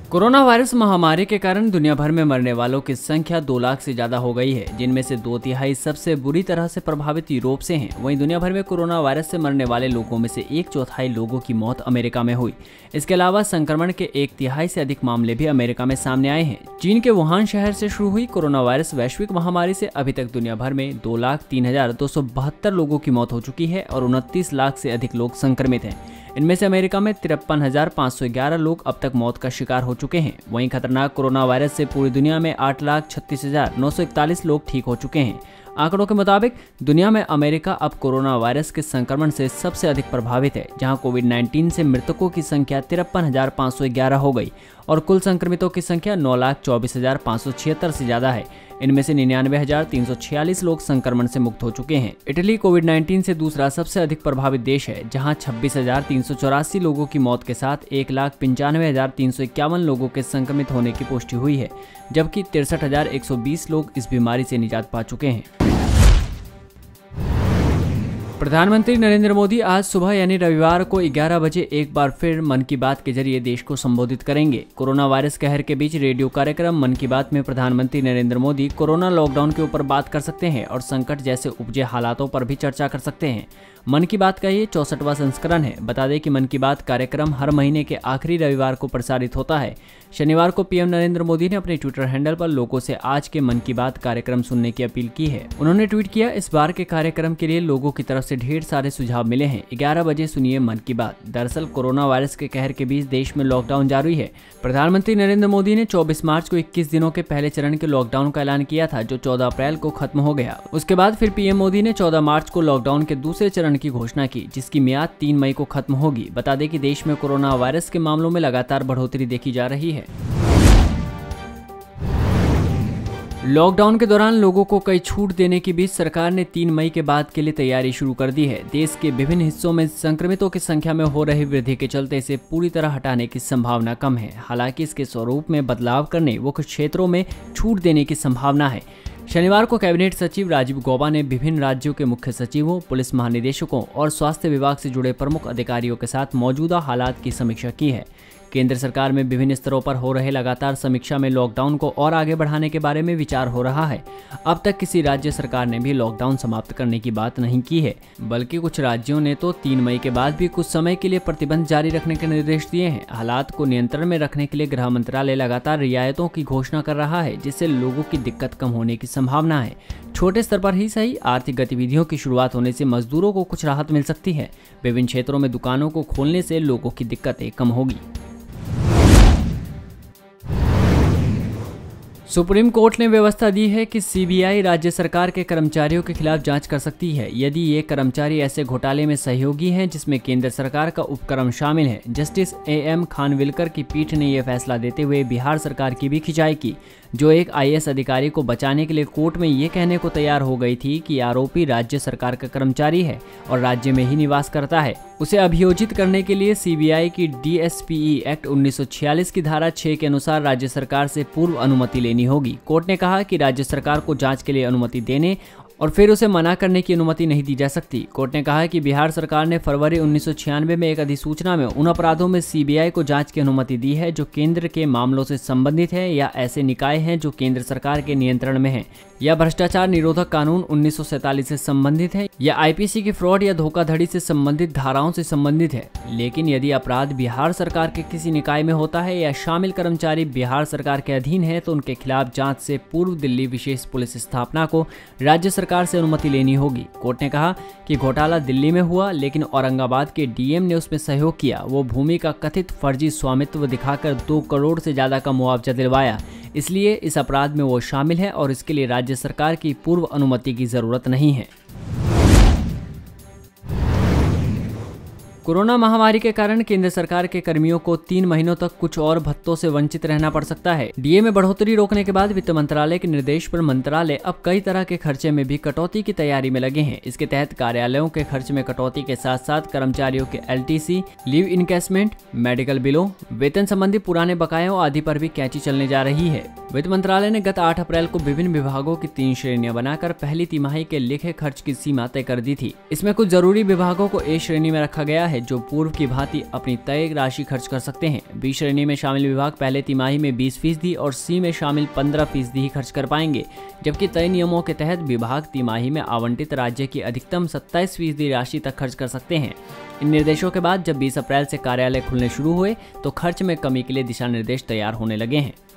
Corona virus महामारी के कारण दुनिया भर में मरने वालों की संख्या 2 लाख से ज्यादा हो गई है, जिनमें से 2/3 सबसे बुरी तरह से प्रभावित यूरोप से हैं। वहीं दुनिया भर में कोरोना वायरस से मरने वाले लोगों में से 1/4 लोगों की मौत अमेरिका में हुई। इसके अलावा संक्रमण के 1/3 से अधिक मामले भी अमेरिका में सामने आए हैं। चीन के वुहान शहर से शुरू हुई कोरोना वायरस वैश्विक महामारी से अभी तक दुनिया भर में 2,03,272 लोगों की मौत हो चुकी है और 29 लाख से अधिक लोग संक्रमित हैं। इनमें से अमेरिका में 53,511 लोग अब तक मौत का शिकार हो चुके हैं। वहीं खतरनाक कोरोना वायरस से पूरी दुनिया में 8,36,941 लोग ठीक हो चुके हैं। आंकड़ों के मुताबिक दुनिया में अमेरिका अब कोरोना वायरस के संक्रमण से सबसे अधिक प्रभावित है, जहां कोविड-19 से मृतकों की संख्या 53,511 हो गई और कुल संक्रमितों की संख्या 9,24,576 से ज्यादा है। इनमें से 99,346 लोग संक्रमण से मुक्त हो चुके हैं। इटली कोविड-19 से दूसरा सबसे अधिक प्रभावित देश है, जहां 26,384 लोगों की मौत के साथ 1,95,351 लोगों के संक्रमित होने की पुष्टि हुई है, जबकि 63,120 लोग इस बीमारी से निजात पा चुके हैं। प्रधानमंत्री नरेंद्र मोदी आज सुबह यानी रविवार को 11 बजे एक बार फिर मन की बात के जरिए देश को संबोधित करेंगे। कोरोना वायरस कहर के बीच रेडियो कार्यक्रम मन की बात में प्रधानमंत्री नरेंद्र मोदी कोरोना लॉकडाउन के ऊपर बात कर सकते हैं और संकट जैसे उपजे हालातों पर भी चर्चा कर सकते हैं। मन की बात का ये 64वां संस्करण है। बता दें कि मन की बात कार्यक्रम हर महीने के आखिरी रविवार को प्रसारित होता है। शनिवार को पीएम नरेंद्र मोदी ने अपने ट्विटर हैंडल पर लोगों से आज के मन की बात कार्यक्रम सुनने की अपील की है। उन्होंने ट्वीट किया, इस बार के कार्यक्रम के लिए लोगों की तरफ से ढेर सारे सुझाव मिले हैं। 11 बजे सुनिए मन की बात। दरअसल कोरोना वायरस के कहर के बीच देश में लॉकडाउन जारी है। प्रधानमंत्री नरेंद्र मोदी ने 24 मार्च को 21 दिनों के पहले चरण के लॉकडाउन का ऐलान किया था, जो 14 अप्रैल को खत्म हो गया। उसके बाद फिर पीएम मोदी ने 14 मार्च को लॉकडाउन के दूसरे चरण की घोषणा की, जिसकी मियाद 3 मई को खत्म होगी। बता दें कि देश में कोरोना वायरस के मामलों में लगातार बढ़ोतरी देखी जा रही है। लॉकडाउन के दौरान लोगों को कई छूट देने के बीच सरकार ने 3 मई के बाद के लिए तैयारी शुरू कर दी है। देश के विभिन्न हिस्सों में संक्रमितों की संख्या में हो रही वृद्धि के चलते इसे पूरी तरह हटाने की संभावना कम है। हालांकि इसके स्वरूप में बदलाव करने व कुछ क्षेत्रों में छूट देने की संभावना है। शनिवार को कैबिनेट सचिव राजीव गौबा ने विभिन्न राज्यों के मुख्य सचिवों, पुलिस महानिदेशकों और स्वास्थ्य विभाग से जुड़े प्रमुख अधिकारियों के साथ मौजूदा हालात की समीक्षा की है। केंद्र सरकार में विभिन्न स्तरों पर हो रहे लगातार समीक्षा में लॉकडाउन को और आगे बढ़ाने के बारे में विचार हो रहा है। अब तक किसी राज्य सरकार ने भी लॉकडाउन समाप्त करने की बात नहीं की है, बल्कि कुछ राज्यों ने तो 3 मई के बाद भी कुछ समय के लिए प्रतिबंध जारी रखने के निर्देश दिए हैं। हालात को नियंत्रण में रखने के लिए गृह मंत्रालय लगातार रियायतों की घोषणा कर रहा है, जिससे लोगों की दिक्कत कम होने की संभावना है। छोटे स्तर पर ही सही, आर्थिक गतिविधियों की शुरुआत होने से मजदूरों को कुछ राहत मिल सकती है। विभिन्न क्षेत्रों में दुकानों को खोलने से लोगों की दिक्कतें कम होगी। सुप्रीम कोर्ट ने व्यवस्था दी है कि सीबीआई राज्य सरकार के कर्मचारियों के खिलाफ जांच कर सकती है, यदि ये कर्मचारी ऐसे घोटाले में सहयोगी हैं जिसमें केंद्र सरकार का उपक्रम शामिल है। जस्टिस AM खानविलकर की पीठ ने यह फैसला देते हुए बिहार सरकार की भी खिंचाई की, जो एक IAS अधिकारी को बचाने के लिए कोर्ट में ये कहने को तैयार हो गई थी कि आरोपी राज्य सरकार का कर्मचारी है और राज्य में ही निवास करता है। उसे अभियोजित करने के लिए सीबीआई की DSPE एक्ट 1946 की धारा 6 के अनुसार राज्य सरकार से पूर्व अनुमति लेनी होगी। कोर्ट ने कहा कि राज्य सरकार को जांच के लिए अनुमति देने और फिर उसे मना करने की अनुमति नहीं दी जा सकती। कोर्ट ने कहा कि बिहार सरकार ने फरवरी 1996 में एक अधिसूचना में उन अपराधों में सीबीआई को जांच की अनुमति दी है जो केंद्र के मामलों से संबंधित है या ऐसे निकाय हैं जो केंद्र सरकार के नियंत्रण में हैं, या भ्रष्टाचार निरोधक कानून 1947 से संबंधित है, या IPC की फ्रॉड या धोखाधड़ी से संबंधित धाराओं से संबंधित है। लेकिन यदि अपराध बिहार सरकार के किसी निकाय में होता है या शामिल कर्मचारी बिहार सरकार के अधीन है, तो उनके खिलाफ जांच से पूर्व दिल्ली विशेष पुलिस स्थापना को राज्य सरकार से अनुमति लेनी होगी। कोर्ट ने कहा कि घोटाला दिल्ली में हुआ, लेकिन औरंगाबाद के DM ने उसमें सहयोग किया। वो भूमि का कथित फर्जी स्वामित्व दिखाकर 2 करोड़ से ज्यादा का मुआवजा दिलवाया, इसलिए इस अपराध में वो शामिल है और इसके लिए राज्य सरकार की पूर्व अनुमति की जरूरत नहीं है। कोरोना महामारी के कारण केंद्र सरकार के कर्मियों को 3 महीनों तक कुछ और भत्तों से वंचित रहना पड़ सकता है। DA में बढ़ोतरी रोकने के बाद वित्त मंत्रालय के निर्देश पर मंत्रालय अब कई तरह के खर्चे में भी कटौती की तैयारी में लगे हैं। इसके तहत कार्यालयों के खर्च में कटौती के साथ साथ कर्मचारियों के LTC, लीव इनकैशमेंट, मेडिकल बिलों, वेतन संबंधी पुराने बकायों आदि पर भी कैंची चलने जा रही है। वित्त मंत्रालय ने गत 8 अप्रैल को विभिन्न विभागों की 3 श्रेणियां बनाकर पहली तिमाही के लिखे खर्च की सीमा तय कर दी थी। इसमें कुछ जरूरी विभागों को A श्रेणी में रखा गया है, जो पूर्व की भांति अपनी तय राशि खर्च कर सकते हैं। बी श्रेणी में शामिल विभाग पहले तिमाही में 20% और सी में शामिल 15% ही खर्च कर पाएंगे, जबकि तय नियमों के तहत विभाग तिमाही में आवंटित राज्य की अधिकतम 27% राशि तक खर्च कर सकते हैं। इन निर्देशों के बाद जब 20 अप्रैल से कार्यालय खुलने शुरू हुए तो खर्च में कमी के लिए दिशा निर्देश तैयार होने लगे हैं।